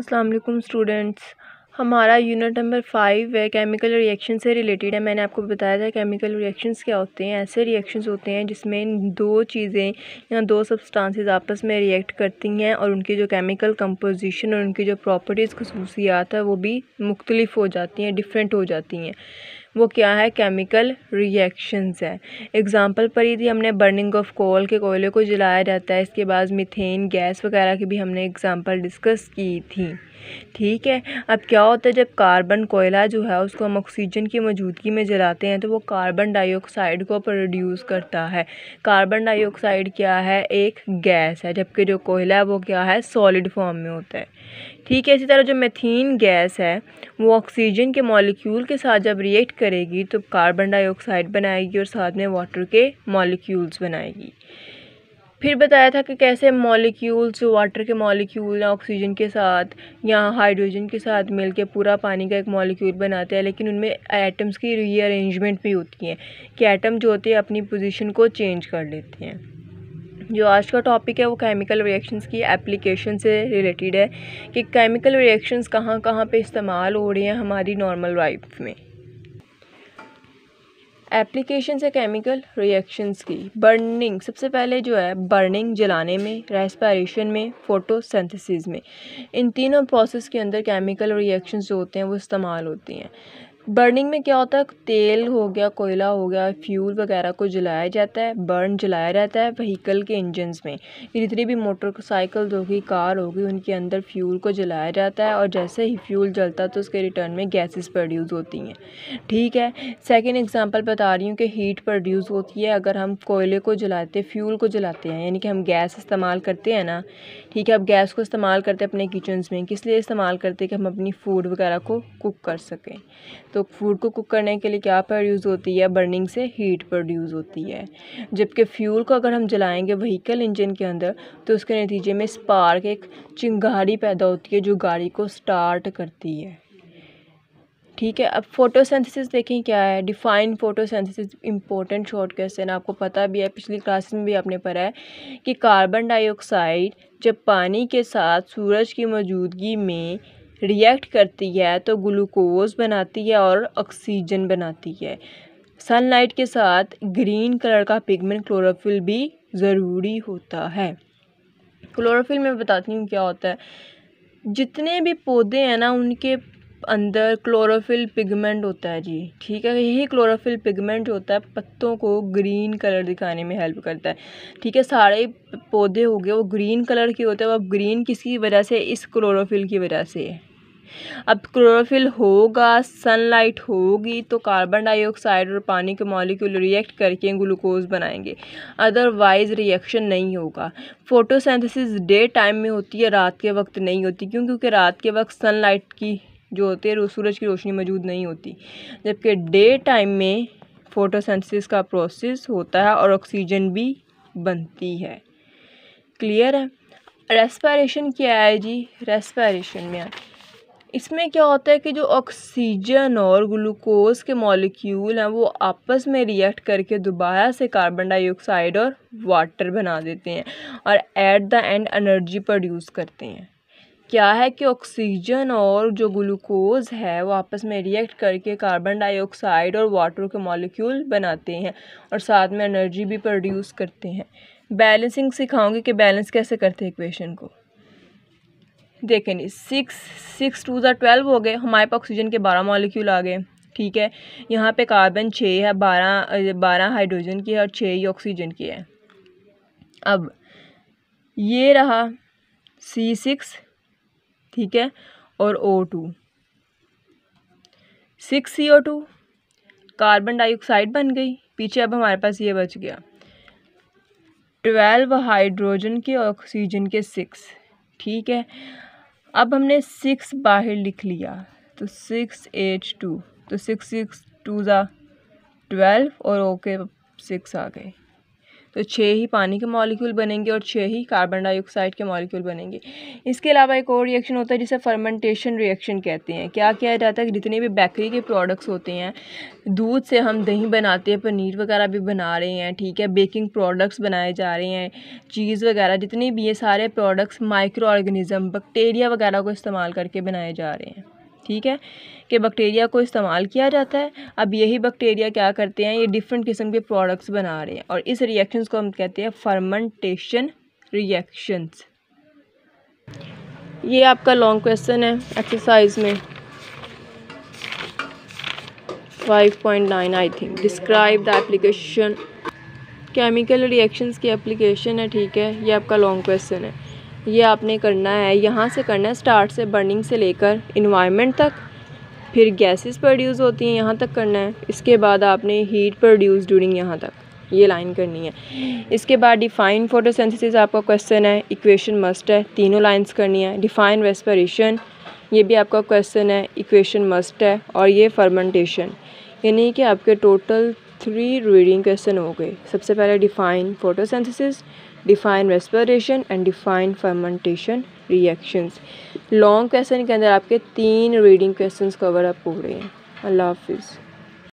अस्सलाम वालेकुम स्टूडेंट्स। हमारा यूनिट नंबर 5 है, केमिकल रिएक्शन से रिलेटेड है। मैंने आपको बताया था केमिकल रिएक्शंस क्या होते हैं। ऐसे रिएक्शंस होते हैं जिसमें दो चीज़ें या दो सब्सटेंसेस आपस में रिएक्ट करती हैं और उनकी जो केमिकल कंपोजिशन और उनकी जो प्रॉपर्टीज़ खसूसियात है वो भी मुख्तलिफ हो जाती हैं, डिफरेंट हो जाती हैं। वो क्या है? केमिकल रिएक्शंस है। एग्जांपल पढ़ी थी हमने बर्निंग ऑफ कोल के कोयले को जलाया जाता है। इसके बाद मीथेन गैस वगैरह की भी हमने एग्जांपल डिस्कस की थी। ठीक है। अब क्या होता है, जब कार्बन कोयला जो है उसको हम ऑक्सीजन की मौजूदगी में जलाते हैं तो वो कार्बन डाइऑक्साइड को प्रोड्यूस करता है। कार्बन डाइऑक्साइड क्या है? एक गैस है, जबकि जो कोयला है वो क्या है? सॉलिड फॉर्म में होता है। ठीक है। इसी तरह जो मीथेन गैस है वो ऑक्सीजन के मॉलिक्यूल के साथ जब रिएक्ट करेगी तो कार्बन डाइऑक्साइड बनाएगी और साथ में वाटर के मॉलिक्यूल्स बनाएगी। फिर बताया था कि कैसे मॉलिक्यूल्स, वाटर के मॉलिक्यूल ऑक्सीजन के साथ या हाइड्रोजन के साथ मिलके पूरा पानी का एक मॉलिक्यूल बनाते हैं, लेकिन उनमें एटम्स की रीअरेंजमेंट भी होती है कि एटम जो होते हैं अपनी पोजीशन को चेंज कर लेते हैं। जो आज का टॉपिक है वो केमिकल रिएक्शंस की एप्लीकेशन से रिलेटेड है कि केमिकल रिएक्शंस कहाँ कहाँ पे इस्तेमाल हो रही हैं हमारी नॉर्मल लाइफ में। एप्लीकेशन है केमिकल रिएक्शंस की। बर्निंग, सबसे पहले जो है बर्निंग जलाने में, रेस्पिरेशन में, फोटोसिंथेसिस में, इन तीनों प्रोसेस के अंदर केमिकल रिएक्शंस जो होते हैं वो इस्तेमाल होती हैं। बर्निंग में क्या होता है? तेल हो गया, कोयला हो गया, फ्यूल वगैरह को जलाया जाता है, जलाया जाता है व्हीकल के इंजन्स में। जितनी भी मोटरसाइकिल होगी, कार होगी, उनके अंदर फ्यूल को जलाया जाता है और जैसे ही फ्यूल जलता है तो उसके रिटर्न में गैसेस प्रोड्यूस होती हैं। ठीक है। सेकेंड एग्जांपल बता रही हूँ कि हीट प्रोड्यूस होती है अगर हम कोयले को जलाते, फ्यूल को जलाते हैं, यानी कि हम गैस इस्तेमाल करते हैं ना। ठीक है। अब गैस को इस्तेमाल करते हैं अपने किचन्स में, किस लिए इस्तेमाल करते हैं? कि हम अपनी फूड वगैरह को कुक कर सकें। तो फूड को कुक करने के लिए क्या प्रोड्यूस होती है? बर्निंग से हीट प्रोड्यूस होती है। जबकि फ्यूल को अगर हम जलाएंगे व्हीकल इंजन के अंदर तो उसके नतीजे में स्पार्क, एक चिंगारी पैदा होती है जो गाड़ी को स्टार्ट करती है। ठीक है। अब फोटोसिंथेसिस देखें क्या है। Define photosynthesis important short question, आपको पता भी है, पिछली क्लास में भी आपने पढ़ा है कि कार्बन डाइऑक्साइड जब पानी के साथ सूरज की मौजूदगी में रिएक्ट करती है तो ग्लूकोज बनाती है और ऑक्सीजन बनाती है। सनलाइट के साथ ग्रीन कलर का पिगमेंट क्लोरोफिल भी ज़रूरी होता है। क्लोरोफिल में बताती हूँ क्या होता है। जितने भी पौधे हैं ना उनके अंदर क्लोरोफिल पिगमेंट होता है जी। ठीक है। यही क्लोरोफिल पिगमेंट जो होता है पत्तों को ग्रीन कलर दिखाने में हेल्प करता है। ठीक है। सारे पौधे हो गए वो ग्रीन कलर के होते हैं। अब ग्रीन किसकी वजह से? इस क्लोरोफिल की वजह से। अब क्लोरोफिल होगा, सनलाइट होगी तो कार्बन डाइऑक्साइड और पानी के मॉलिक्यूल रिएक्ट करके ग्लूकोज बनाएंगे, अदरवाइज रिएक्शन नहीं होगा। फोटोसिंथेसिस डे टाइम में होती है, रात के वक्त नहीं होती। क्यों? क्योंकि रात के वक्त सनलाइट की जो होती है सूरज की रोशनी मौजूद नहीं होती, जबकि डे टाइम में फोटोसिंथेसिस का प्रोसेस होता है और ऑक्सीजन भी बनती है। क्लियर है। रेस्पिरेशन क्या है जी? रेस्पिरेशन में इसमें क्या होता है कि जो ऑक्सीजन और ग्लूकोज के मॉलिक्यूल हैं वो आपस में रिएक्ट करके दोबारा से कार्बन डाइऑक्साइड और वाटर बना देते हैं और at the end energy produce करते हैं। क्या है कि ऑक्सीजन और जो ग्लूकोज है वो आपस में रिएक्ट करके कार्बन डाइऑक्साइड और वाटर के मॉलिक्यूल बनाते हैं और साथ में एनर्जी भी प्रोड्यूस करते हैं। बैलेंसिंग सिखाऊंगी कि बैलेंस कैसे करते हैं इक्वेशन को। देखें नहीं, 6 2 12 हो गए। हमारे पास ऑक्सीजन के 12 मॉलिक्यूल आ गए। ठीक है। यहाँ पे कार्बन 6 है, 12 हाइड्रोजन की है और 6 ही ऑक्सीजन की है। अब ये रहा C6, ठीक है, और O2, 6 CO2 कार्बन डाइऑक्साइड बन गई पीछे। अब हमारे पास ये बच गया 12 हाइड्रोजन के ऑक्सीजन के 6। ठीक है। अब हमने 6 बाहर लिख लिया तो 6H2, तो 6 6 2 ज़ा 12 और ओके 6 आ गए। तो 6 ही पानी के मॉलिक्यूल बनेंगे और 6 ही कार्बन डाइऑक्साइड के मॉलिक्यूल बनेंगे। इसके अलावा एक और रिएक्शन होता है जिसे फर्मेंटेशन रिएक्शन कहते हैं। क्या किया जाता है कि जितने भी बेकरी के प्रोडक्ट्स होते हैं, दूध से हम दही बनाते हैं, पनीर वगैरह भी बना रहे हैं, ठीक है, बेकिंग प्रोडक्ट्स बनाए जा रहे हैं, चीज़ वगैरह, जितने भी ये सारे प्रोडक्ट्स माइक्रो ऑर्गेनिज्म बैक्टीरिया वगैरह को इस्तेमाल करके बनाए जा रहे हैं, ठीक है, कि बैक्टीरिया को इस्तेमाल किया जाता है। अब यही बैक्टीरिया क्या करते हैं, ये डिफरेंट किस्म के प्रोडक्ट्स बना रहे हैं और इस रिएक्शंस को हम कहते हैं फर्मेंटेशन रिएक्शंस। ये आपका लॉन्ग क्वेश्चन है एक्सरसाइज में 5.9 I think. Describe the application. Chemical reactions की एप्लीकेशन है, ठीक है, ये आपका लॉन्ग क्वेश्चन है। ये आपने करना है, यहाँ से करना है, स्टार्ट से बर्निंग से लेकर इन्वायरमेंट तक, फिर गैसेस प्रोड्यूस होती हैं यहाँ तक करना है। इसके बाद आपने हीट प्रोड्यूस ड्यूरिंग यहाँ तक ये लाइन करनी है। इसके बाद डिफाइन फोटोसिंथेसिस आपका क्वेश्चन है, इक्वेशन मस्ट है, तीनों लाइंस करनी है। डिफाइन रेस्पिरेशन, ये भी आपका क्वेश्चन है, इक्वेशन मस्ट है। और ये फर्मेंटेशन, यानी कि आपके टोटल 3 रीडिंग क्वेश्चन हो गए। सबसे पहले define photosynthesis, define respiration and define fermentation reactions. Long question के अंदर आपके 3 रीडिंग क्वेश्चंस कवर अप हो रहे हैं। अल्लाह हाफिज़।